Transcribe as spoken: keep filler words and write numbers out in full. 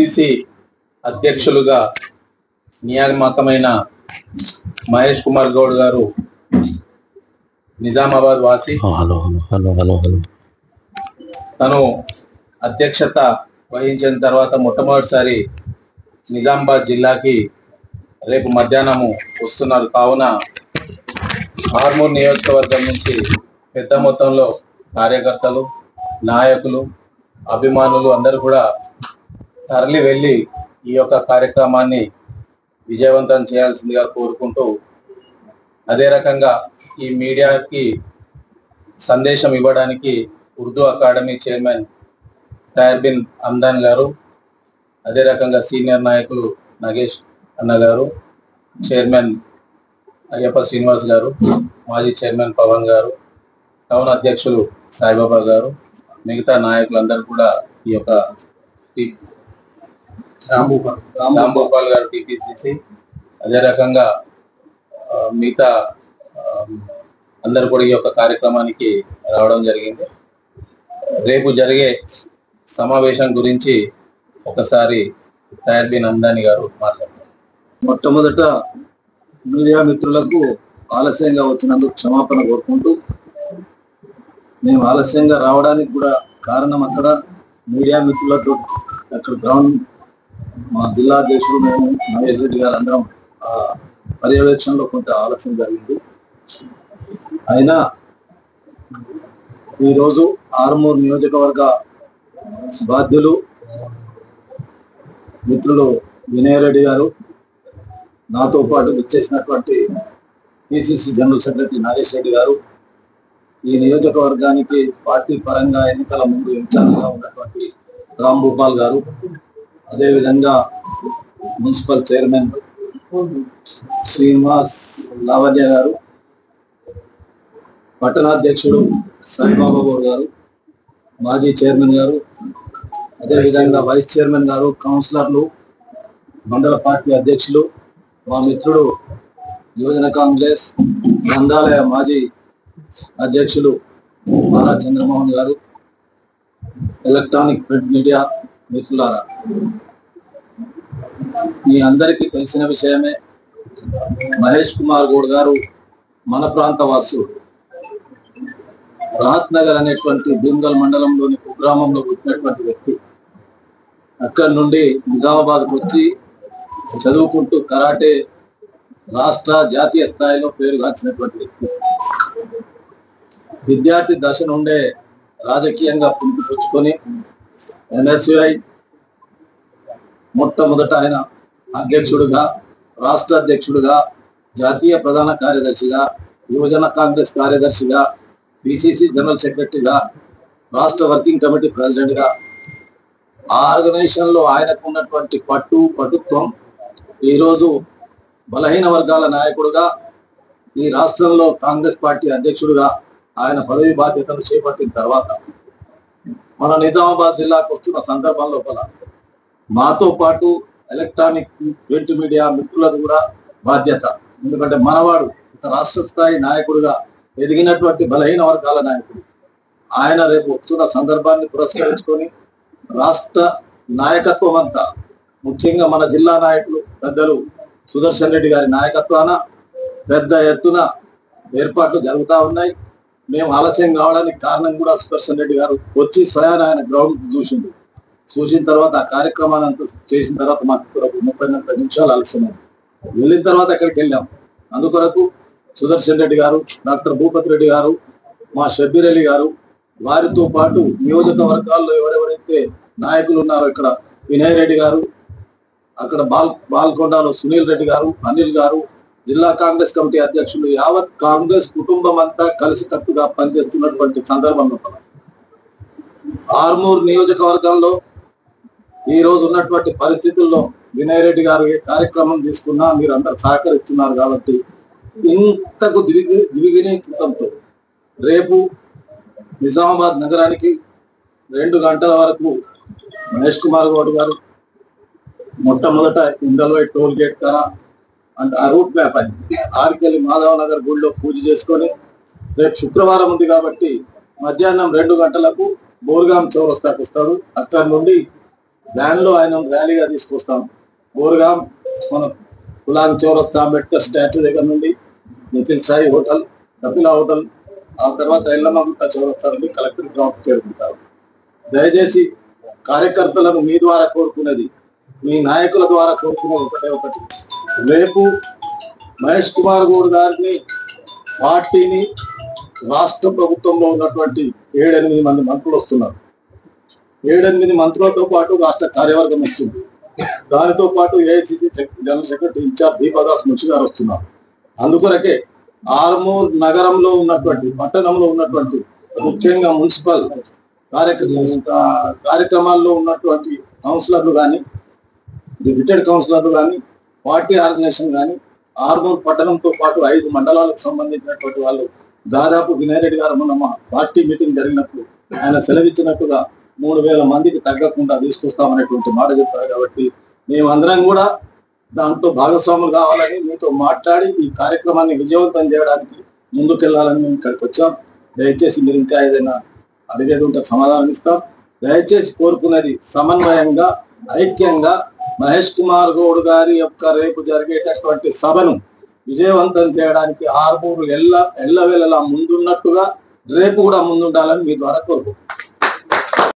PCC అధ్యక్షులుగా నియామకమైన మహేష్ కుమార్ గౌడ్ గారు నిజామాబాద్ వాసి. Hello hello hello hello hello తను అధ్యక్షత వహించిన తర్వాత మొట్టమొదటిసారి నిజామాబాద్ జిల్లాకి రేపు మధ్యాహ్నము వస్తున్నారు. కావున ఆర్మూర్ నియోజకవర్గం నుంచి పెద్ద మొత్తంలో కార్యకర్తలు, నాయకులు, అభిమానులు అందరూ కూడా తరలి వెళ్ళి ఈ యొక్క కార్యక్రమాన్ని విజయవంతం చేయాల్సిందిగా కోరుకుంటూ, అదే రకంగా ఈ మీడియాకి సందేశం ఇవ్వడానికి ఉర్దూ అకాడమీ చైర్మన్ తయార్ బిన్ హమ్దాన్ గారు, అదే రకంగా సీనియర్ నాయకులు నగేష్ అన్న గారు, చైర్మన్ అయ్యప్ప శ్రీనివాస్ గారు, మాజీ చైర్మన్ పవన్ గారు, టౌన్ అధ్యక్షులు సాయిబాబా గారు, మిగతా నాయకులందరూ కూడా ఈ యొక్క రాంభూపాల్ రాంభూపాల్ గారు టిపిసిసి, అదే రకంగా మిగతా అందరు కూడా ఈ యొక్క కార్యక్రమానికి రావడం జరిగింది. రేపు జరిగే సమావేశం గురించి ఒకసారి తయార్ బిన్ హమ్దాని గారు మాట్లాడతారు. మొట్టమొదట మీడియా మిత్రులకు ఆలస్యంగా వచ్చినందుకు క్షమాపణ కోరుకుంటూ, మేము ఆలస్యంగా రావడానికి కూడా కారణం అక్కడ మీడియా మిత్రులతో అక్కడ గ్రౌండ్ మా జిల్లా అధ్యక్షుడు మేము మహేష్ రెడ్డి గారు అందరం పర్యవేక్షణలో కొంత ఆలస్యం జరిగింది. అయినా ఈరోజు ఆర్మూర్ నియోజకవర్గ బాధ్యులు మిత్రులు వినయ్ రెడ్డి గారు, నాతో పాటు విచ్చేసినటువంటి PCC general secretary Nagesh Reddy గారు, ఈ నియోజకవర్గానికి పార్టీ పరంగా ఎన్నికల ముందు ఇన్ఛార్జిగా ఉన్నటువంటి రాంభూపాల్ గారు, అదేవిధంగా మున్సిపల్ చైర్మన్ శ్రీనివాస్ లావణ్య గారు, పట్టణాధ్యక్షుడు సాయిబాబా గౌడ్ గారు, మాజీ చైర్మన్ గారు, అదేవిధంగా వైస్ చైర్మన్ గారు, కౌన్సిలర్లు, మండల పార్టీ అధ్యక్షులు, మా మిత్రుడు యువజన కాంగ్రెస్ గ్రంథాలయ మాజీ అధ్యక్షులు నారా చంద్రమోహన్ గారు, ఎలక్ట్రానిక్ ప్రింట్ మీడియా మిత్రులారా, మీ అందరికీ తెలిసిన విషయమే. మహేష్ కుమార్ గౌడ్ గారు మన ప్రాంత వాసుడు. రాహత్ నగర్ అనేటువంటి భీమ్గల్ మండలంలోని కుగ్రామంలో పుట్టినటువంటి వ్యక్తి. అక్కడి నుండి నిజామాబాద్కు వచ్చి చదువుకుంటూ కరాటే రాష్ట్ర జాతీయ స్థాయిలో పేరుగాంచినటువంటి వ్యక్తి. విద్యార్థి దశ నుండే రాజకీయంగా పుంజుకొచ్చుకొని ఎన్ఎస్యుఐ మొట్టమొదట ఆయన అధ్యక్షుడుగా, రాష్ట్ర అధ్యక్షుడుగా, జాతీయ ప్రధాన కార్యదర్శిగా, యువజన కాంగ్రెస్ కార్యదర్శిగా, పిసిసి జనరల్ సెక్రటరీగా, రాష్ట్ర వర్కింగ్ కమిటీ ప్రెసిడెంట్గా, ఆ ఆర్గనైజేషన్ లో ఆయనకు ఉన్నటువంటి పట్టు పటుత్వం ఈరోజు బలహీన వర్గాల నాయకుడుగా, ఈ రాష్ట్రంలో కాంగ్రెస్ పార్టీ అధ్యక్షుడుగా ఆయన పదవి బాధ్యతలు చేపట్టిన తర్వాత మన నిజామాబాద్ జిల్లాకు వస్తున్న సందర్భం లోపల మాతో పాటు ఎలక్ట్రానిక్ ప్రింట్ మీడియా మిత్రులకు కూడా బాధ్యత. ఎందుకంటే మనవాడు ఒక రాష్ట్ర స్థాయి నాయకుడుగా ఎదిగినటువంటి బలహీన వర్గాల నాయకుడు ఆయన. రేపు వస్తున్న సందర్భాన్ని పురస్కరించుకొని రాష్ట్ర నాయకత్వం అంతా, ముఖ్యంగా మన జిల్లా నాయకులు పెద్దలు సుదర్శన్ రెడ్డి గారి నాయకత్వాన పెద్ద ఎత్తున ఏర్పాట్లు జరుగుతూ ఉన్నాయి. మేము ఆలస్యం కావడానికి కారణం కూడా సుదర్శన్ రెడ్డి గారు వచ్చి స్వయాన ఆయన గ్రౌండ్ చూసిండు. చూసిన తర్వాత ఆ కార్యక్రమాన్ని అంతా చేసిన తర్వాత మాకు ముప్పై నలభై నిమిషాలు ఆలస్యమైంది. వెళ్ళిన తర్వాత అక్కడికి వెళ్ళాం. అందుకొరకు సుదర్శన్ రెడ్డి గారు, డాక్టర్ భూపతి రెడ్డి గారు, మా షబ్బీర్ అలీ గారు, వారితో పాటు నియోజకవర్గాల్లో ఎవరెవరైతే నాయకులు ఉన్నారో, ఇక్కడ వినయ్ రెడ్డి గారు, అక్కడ బాల్ బాల్కొండలో సునీల్ రెడ్డి గారు, అనిల్ గారు, జిల్లా కాంగ్రెస్ కమిటీ అధ్యక్షులు, యావత్ కాంగ్రెస్ కుటుంబం అంతా కలిసికట్టుగా పనిచేస్తున్నటువంటి సందర్భంలో ఆర్మూర్ నియోజకవర్గంలో ఈ రోజు ఉన్నటువంటి పరిస్థితుల్లో వినయ్ రెడ్డి గారు ఏ కార్యక్రమం తీసుకున్నా మీరు అందరు సహకరిస్తున్నారు. కాబట్టి ఇంతకు ద్విగి ద్విగుణీకృతంతో రేపు నిజామాబాద్ నగరానికి రెండు గంటల వరకు మహేష్ కుమార్ గౌడ్ గారు మొట్టమొదట ఇందల్వై టోల్ గేట్ కరా అంటే ఆ రూట్ మ్యాప్ అయింది. ఆడికెళ్ళి మాధవ్ నగర్ గుడిలో పూజ చేసుకొని రేపు శుక్రవారం ఉంది కాబట్టి మధ్యాహ్నం రెండు గంటలకు బోర్గాం చౌరస్తాకు వస్తాడు. అక్కడి నుండి వ్యాన్ లో ఆయన ర్యాలీగా తీసుకొస్తాం. ఊరుగాం మన కులాం చౌరస్తా అంబేద్కర్ స్టాచ్యూ దగ్గర నుండి నిఖిల్ సాయి హోటల్, కపిలా హోటల్, ఆ తర్వాత ఎల్లమ్మగుట్ట చౌరస్తా నుండి కలెక్టర్ గ్రౌండ్ చేరుకుంటారు. దయచేసి కార్యకర్తలను మీ ద్వారా కోరుకునేది, మీ నాయకుల ద్వారా కోరుకునేది ఒకటే ఒకటి, రేపు మహేష్ కుమార్ గౌడ్ గారిని, పార్టీని, రాష్ట్ర ప్రభుత్వంలో ఉన్నటువంటి ఏడెనిమిది మంది మంత్రులు వస్తున్నారు. ఏడెనిమిది మంత్రులతో పాటు రాష్ట్ర కార్యవర్గం వస్తుంది. దానితో పాటు AICC general secretary incharge Deepa Das Munshi గారు వస్తున్నారు. అందుకొరకే ఆర్మూర్ నగరంలో ఉన్నటువంటి, పట్టణంలో ఉన్నటువంటి, ముఖ్యంగా మున్సిపల్ కార్యక్రమ కార్యక్రమాల్లో ఉన్నటువంటి కౌన్సిలర్లు కానీ, డిప్యూటెడ్ కౌన్సిలర్లు కానీ, పార్టీ ఆర్గనైజేషన్ కానీ, ఆర్మూర్ పట్టణంతో పాటు ఐదు మండలాలకు సంబంధించినటువంటి వాళ్ళు దాదాపు వినయ్ రెడ్డి గారు మొన్న మా పార్టీ మీటింగ్ జరిగినప్పుడు ఆయన సెలవిచ్చినట్టుగా మూడు వేల మందికి తగ్గకుండా తీసుకొస్తామనేటువంటి మాట చెప్పారు. కాబట్టి మేమందరం కూడా దాంట్లో భాగస్వాములు కావాలని మీతో మాట్లాడి ఈ కార్యక్రమాన్ని విజయవంతం చేయడానికి ముందుకెళ్లాలని మేము ఇక్కడికి వచ్చాం. దయచేసి మీరు ఇంకా ఏదైనా అడిగేది ఉంటే సమాధానం ఇస్తాం. దయచేసి కోరుకునేది సమన్వయంగా, ఐక్యంగా మహేష్ కుమార్ గౌడ్ గారి యొక్క రేపు జరిగేటటువంటి సభను విజయవంతం చేయడానికి ఆర్మూరు ఎల్ల ఎల్లవేళలా ముందున్నట్టుగా రేపు కూడా ముందుండాలని మీ ద్వారా కోరుకుంటున్నాం.